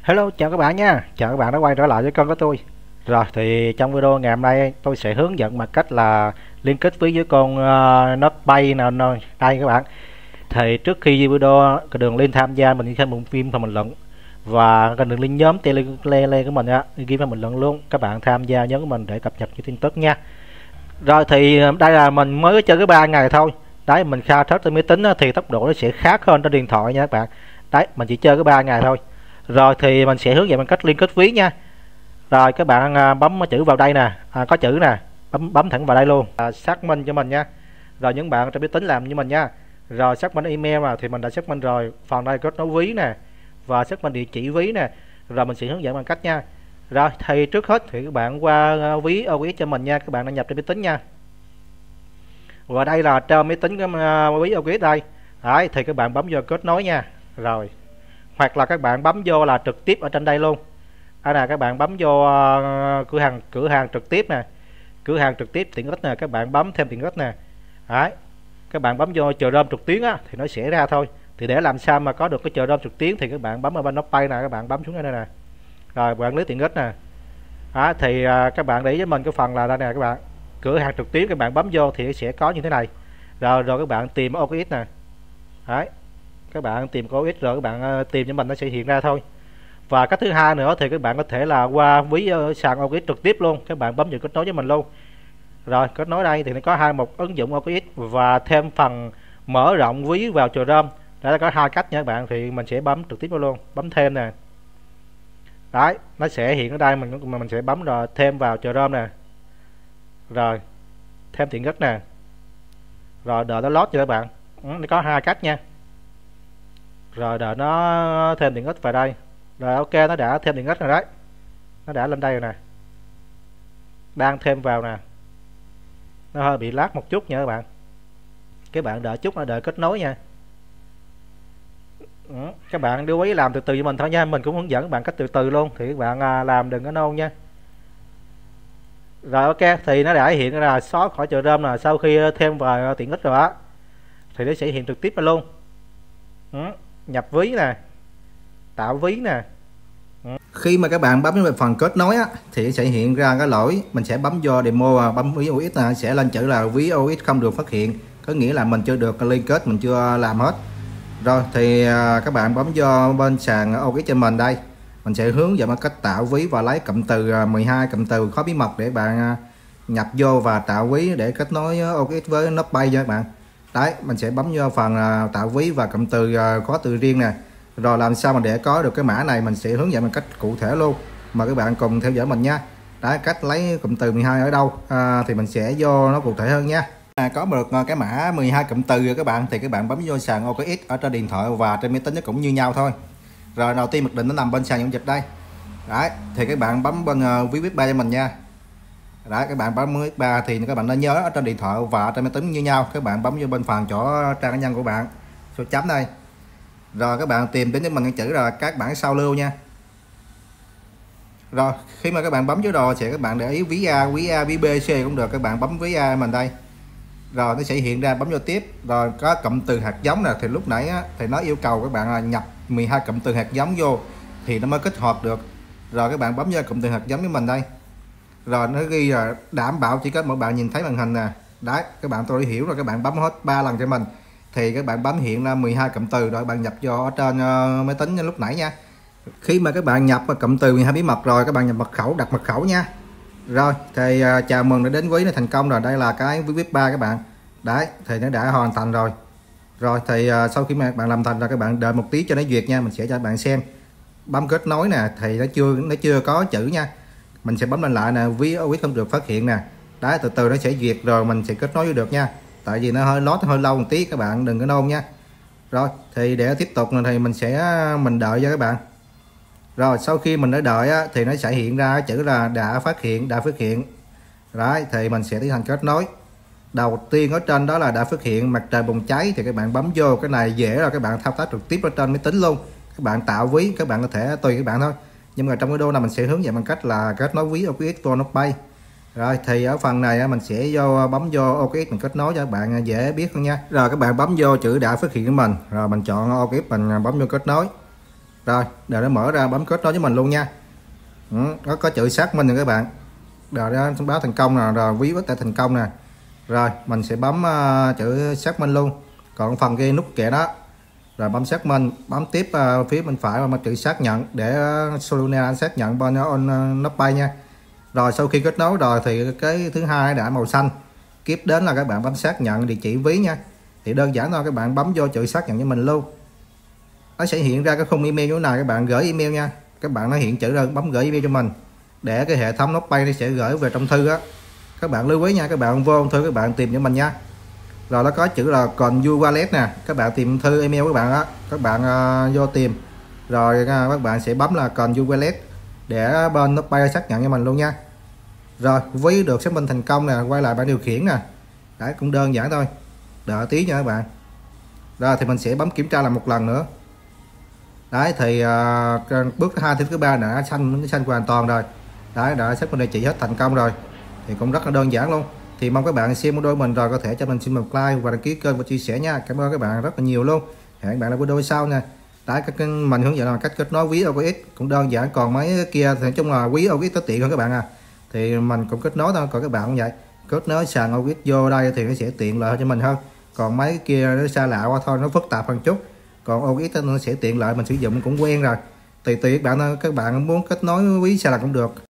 Hello, chào các bạn nha. Chào các bạn đã quay trở lại với kênh của tôi. Rồi thì trong video ngày hôm nay tôi sẽ hướng dẫn bằng cách là liên kết với con NotPay nào đây các bạn. Thì trước khi video cái đường link tham gia mình thêm một phim và bình luận và cái đường link nhóm Telegram của mình á, ghi vào bình luận luôn. Các bạn tham gia nhóm của mình để cập nhật những tin tức nha. Rồi thì đây là mình mới chơi cái 3 ngày thôi. Đấy, mình khai thác trên máy tính thì tốc độ nó sẽ khác hơn trên điện thoại nha các bạn. Đấy, mình chỉ chơi cái 3 ngày thôi. Rồi thì mình sẽ hướng dẫn bằng cách liên kết ví nha. Rồi các bạn bấm chữ vào đây nè, có chữ nè, bấm thẳng vào đây luôn. Xác minh cho mình nha. Rồi những bạn trên máy tính làm như mình nha. Rồi xác minh email mà thì mình đã xác minh rồi. Phần đây kết nối ví nè và xác minh địa chỉ ví nè. Rồi mình sẽ hướng dẫn bằng cách nha. Rồi thì trước hết thì các bạn qua ví OS cho mình nha, các bạn đăng nhập trên máy tính nha. Và đây là trên máy tính cái ví OS đây. Đấy thì các bạn bấm vô kết nối nha. Rồi hoặc là các bạn bấm vô là trực tiếp ở trên đây luôn. Đây nè, các bạn bấm vô cửa hàng trực tiếp nè, cửa hàng trực tiếp tiện ích nè, các bạn bấm thêm tiện ích nè. Đấy, các bạn bấm vô chờ rơm trực tuyến á thì nó sẽ ra thôi. Thì để làm sao mà có được cái chờ rơm trực tuyến thì các bạn bấm ở bên NotPay nè, các bạn bấm xuống đây nè. Rồi quản lý tiện ích nè. Đó, thì các bạn để ý với mình cái phần là đây nè các bạn, cửa hàng trực tuyến, các bạn bấm vô thì sẽ có như thế này. Rồi các bạn tìm OS nè. Đấy, các bạn tìm OS rồi các bạn tìm cho mình nó sẽ hiện ra thôi. Và cách thứ hai nữa thì các bạn có thể là qua ví sàn OS trực tiếp luôn, các bạn bấm vào kết nối với mình luôn. Rồi kết nối đây thì nó có một ứng dụng OS và thêm phần mở rộng ví vào Chrome. Đã có hai cách nha các bạn, thì mình sẽ bấm trực tiếp vào luôn, bấm thêm nè. Đấy, nó sẽ hiện ở đây, mình sẽ bấm rồi thêm vào Chrome nè. Rồi thêm tiện ích nè. Rồi đợi nó load cho các bạn. Nó có hai cách nha. Rồi đợi nó thêm tiện ích vào đây. Rồi ok, nó đã thêm tiện ích rồi đấy, nó đã lên đây rồi nè, đang thêm vào nè. Nó hơi bị lag một chút nha các bạn, các bạn đợi chút, nó đợi kết nối nha. Các bạn lưu ý làm từ từ cho mình thôi nha, mình cũng hướng dẫn các bạn cách từ từ luôn, thì các bạn làm đừng có nôn nha. Rồi ok, thì nó đã hiện là xóa khỏi chợ rơm là sau khi thêm vào tiện ích rồi á, thì nó sẽ hiện trực tiếp ra luôn. Nhập ví nè, tạo ví nè. Khi mà các bạn bấm vào phần kết nối á, thì sẽ hiện ra cái lỗi mình sẽ bấm vô demo và bấm ví OS là sẽ lên chữ là ví OS không được phát hiện, có nghĩa là mình chưa được liên kết, mình chưa làm hết. Rồi thì các bạn bấm vô bên sàn OS cho mình đây, mình sẽ hướng dẫn cách tạo ví và lấy cụm từ 12 cụm từ khó bí mật để bạn nhập vô và tạo ví để kết nối OS với NotPay cho các bạn. Đấy, mình sẽ bấm vô phần tạo ví và cụm từ có từ riêng nè. Rồi làm sao mà để có được cái mã này mình sẽ hướng dẫn một cách cụ thể luôn, mời các bạn cùng theo dõi mình nha. Đấy, cách lấy cụm từ 12 ở đâu thì mình sẽ vô nó cụ thể hơn nha. Có được cái mã 12 cụm từ rồi các bạn, thì các bạn bấm vô sàn OS ở trên điện thoại và trên máy tính nó cũng như nhau thôi. Rồi đầu tiên mặc định nó nằm bên sàn giao dịch đây. Đấy, thì các bạn bấm bên ví web 3 cho mình nha. Đấy, các bạn bấm web 3 thì các bạn nên nhớ ở trên điện thoại và trên máy tính như nhau, các bạn bấm vô bên phần chỗ trang cá nhân của bạn, số chấm đây. Rồi các bạn tìm đến cho mình cái chữ là các bản sao lưu nha. Rồi khi mà các bạn bấm chỗ đồ sẽ các bạn để ý ví A, ví B, C cũng được, các bạn bấm ví A mình đây. Rồi nó sẽ hiện ra, bấm vô tiếp. Rồi có cụm từ hạt giống nè, thì lúc nãy á, thì nó yêu cầu các bạn là nhập 12 cụm từ hạt giống vô thì nó mới kích hoạt được. Rồi các bạn bấm vô cụm từ hạt giống với mình đây. Rồi nó ghi là đảm bảo chỉ có một bạn nhìn thấy màn hình nè. Đấy, các bạn tôi hiểu rồi, các bạn bấm hết 3 lần cho mình thì các bạn bấm hiện ra 12 cụm từ rồi bạn nhập vô ở trên máy tính như lúc nãy nha. Khi mà các bạn nhập cụm từ 12 bí mật rồi, các bạn nhập mật khẩu, đặt mật khẩu nha. Rồi thì chào mừng đã đến ví nó thành công rồi, đây là cái ví web 3 các bạn. Đấy, thì nó đã hoàn thành rồi. Rồi thì sau khi mà bạn làm thành rồi, các bạn đợi một tí cho nó duyệt nha, mình sẽ cho bạn xem. Bấm kết nối nè, thì nó chưa có chữ nha. Mình sẽ bấm lên lại nè, ví OS không được phát hiện nè. Đấy, từ từ nó sẽ duyệt rồi mình sẽ kết nối được nha. Tại vì nó hơi load, hơi lâu một tí, các bạn đừng có nôn nha. Rồi thì để tiếp tục thì mình đợi cho các bạn. Rồi sau khi mình đã đợi á, thì nó sẽ hiện ra chữ là đã phát hiện. Đấy, thì mình sẽ tiến hành kết nối. Đầu tiên ở trên đó là đã phát hiện mặt trời bùng cháy, thì các bạn bấm vô cái này dễ rồi, các bạn thao tác trực tiếp ở trên máy tính luôn. Các bạn tạo ví, các bạn có thể tùy các bạn thôi, nhưng mà trong video này mình sẽ hướng dẫn bằng cách là kết nối ví OS vô NotPay. Rồi thì ở phần này mình sẽ bấm vô OS mình kết nối cho các bạn dễ biết hơn nha. Rồi các bạn bấm vô chữ đã phát hiện của mình, rồi mình chọn OS, mình bấm vô kết nối. Rồi để nó mở ra, bấm kết nối với mình luôn nha. Nó có chữ xác minh rồi các bạn. Rồi đó thông báo thành công nè, rồi ví đã thành công nè. Rồi mình sẽ bấm chữ xác minh luôn. Còn phần kia nút kệ đó, rồi bấm xác minh, bấm tiếp phía bên phải mà chữ xác nhận để Soluna xác nhận bên on Notepad nha. Rồi sau khi kết nối rồi thì cái thứ hai đã màu xanh, tiếp đến là các bạn bấm xác nhận địa chỉ ví nha. Thì đơn giản thôi, các bạn bấm vô chữ xác nhận cho mình luôn, nó sẽ hiện ra cái khung email chỗ nào các bạn gửi email nha. Các bạn nó hiện chữ rồi bấm gửi email cho mình để cái hệ thống Notepad nó sẽ gửi về trong thư á. Các bạn lưu ý nha, các bạn vô thư các bạn tìm cho mình nha. Rồi nó có chữ là còn you wallet nè, các bạn tìm thư email các bạn á, các bạn vô tìm rồi các bạn sẽ bấm là còn you wallet để bên Notepad xác nhận cho mình luôn nha. Rồi ví được xác minh thành công nè, quay lại bảng điều khiển nè. Đấy, cũng đơn giản thôi, đợi tí nha các bạn. Rồi thì mình sẽ bấm kiểm tra lại một lần nữa. Đấy thì bước thứ hai, thứ ba đã xanh hoàn toàn rồi. Đấy, đã xác minh địa chỉ hết thành công rồi, thì cũng rất là đơn giản luôn. Thì mong các bạn xem video mình rồi có thể cho mình xin một like và đăng ký kênh và chia sẻ nha. Cảm ơn các bạn rất là nhiều luôn. Hẹn các bạn ở video sau nha. Đấy, mình hướng dẫn là cách kết nối ví OKX cũng đơn giản, còn mấy kia thì nói chung là ví OKX nó tiện hơn các bạn à. Thì mình cũng kết nối thôi, còn các bạn cũng vậy, kết nối sàn OKX vô đây thì nó sẽ tiện lợi cho mình hơn. Còn mấy kia nó xa lạ quá thôi, nó phức tạp hơn chút. Còn OKX nó sẽ tiện lợi, mình sử dụng cũng quen rồi. Tùy các bạn thôi, các bạn muốn kết nối ví sao là cũng được.